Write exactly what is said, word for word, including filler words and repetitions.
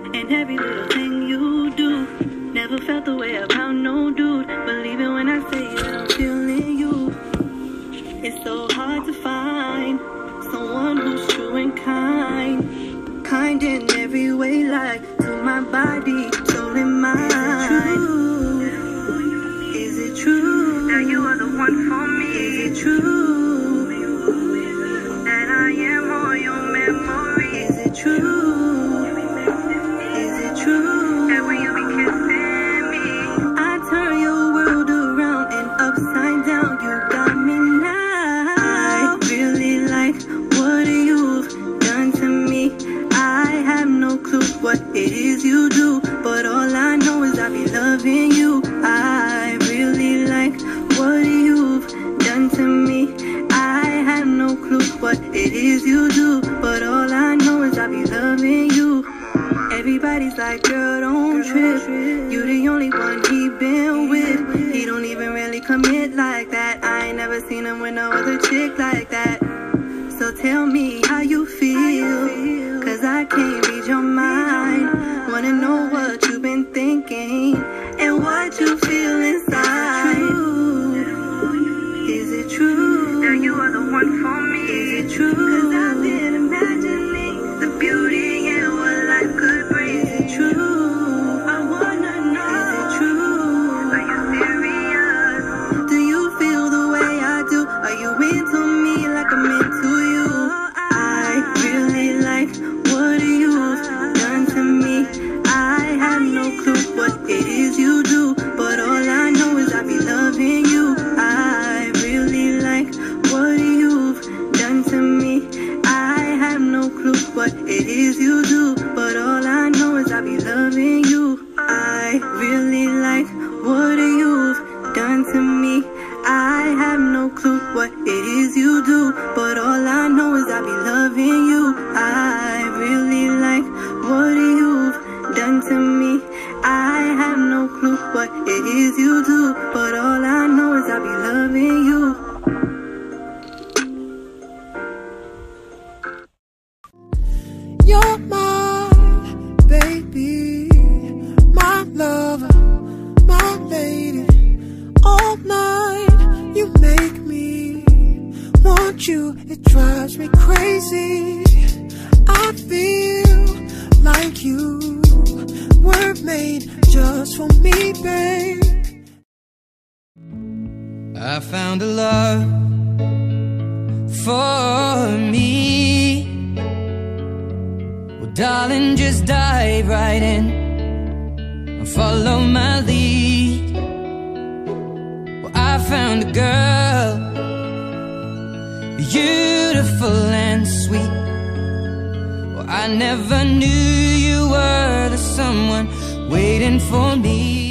and every little thing you do. Never felt the way about no dude. Believe it when I say that I'm feeling you. It's so hard to find someone who's true and kind, kind in every way, like to my body, soul and mind. Is it true that you are the one for me? Is it true that I am all your memory? Is it true? Is it true that when you be kissing me, I turn your world around and upside down? You got me now. I really like what you've done to me. I have no clue what it is you do, but all I know is I be loving you. I really like what you've done to me. I have no clue what it is you do, but all I know is I be loving you. Everybody's like, girl, don't trip. You the only one he been with. He don't even really commit like that. I ain't never seen him with no other chick like that. So tell me how you feel, cause I can't read your mind. Wanna know what you've been thinking and what you feel inside. Is it true that you are the one for me? Is it true? Cause I've been imagining the beauty and what life could bring. Is it true? I wanna know. Is it true? Are you serious? Do you feel the way I do? Are you into me like I'm into you? I really like what you've done to me. I have no clue what it is you do, but all I know is I be loving you. I really like what you've done to me. I have no clue what it is you do, but all I know is I be loving you. I really like what you've done to me. I have no clue what it is you do, but all I know is I be loving you. I really like what you've done to me. I have no clue what it is you do, but all I know is I be loving you. You're my baby, my lover, my lady. All night you make me want you, it drives me crazy. I feel like you were made just for me, babe. I found a love for me. Well, darling, just dive right in and follow my lead. Well, I found a girl, beautiful and sweet. Well, I never knew you were the someone waiting for me.